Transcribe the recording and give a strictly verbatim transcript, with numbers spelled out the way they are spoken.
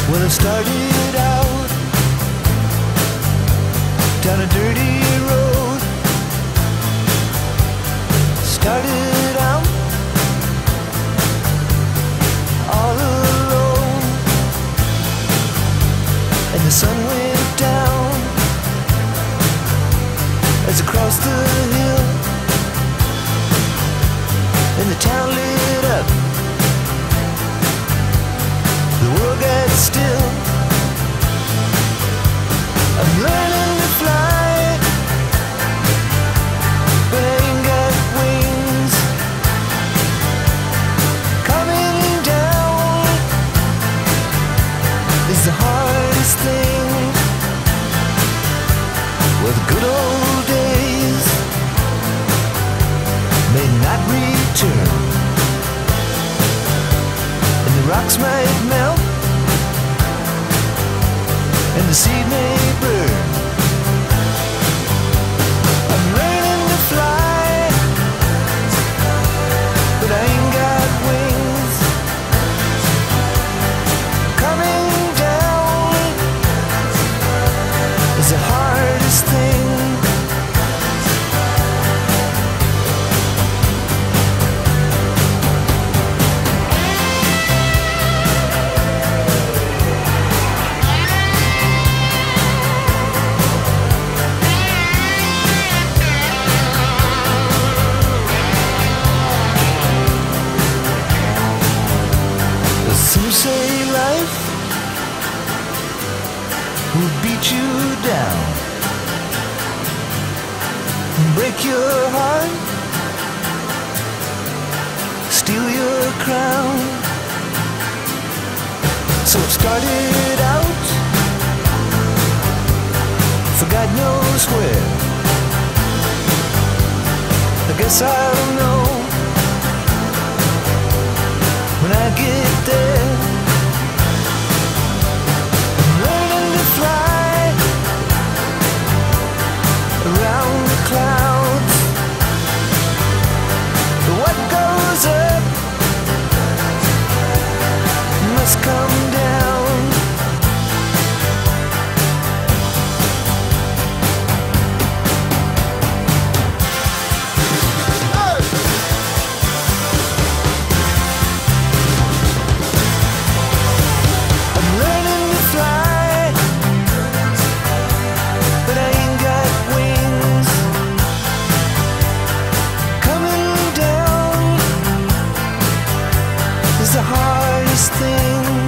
Well, I started out down a dirty road. Started out all alone, and the sun went down as I crossed the hill, and the town lit up. The world got still. I'm learning to fly, but I ain't got wings. Coming down is the hardest thing. Well, the good old days may not return, and the rocks might melt, and the seed may burn. I'm learning to fly, but I ain't got wings. Coming down is the hardest thing. Some say life will beat you down, break your heart, steal your crown. So it started out for God knows where. I guess I'll know when I get there. I'm learning to fly around the clouds. But what goes up must come down. The hardest thing.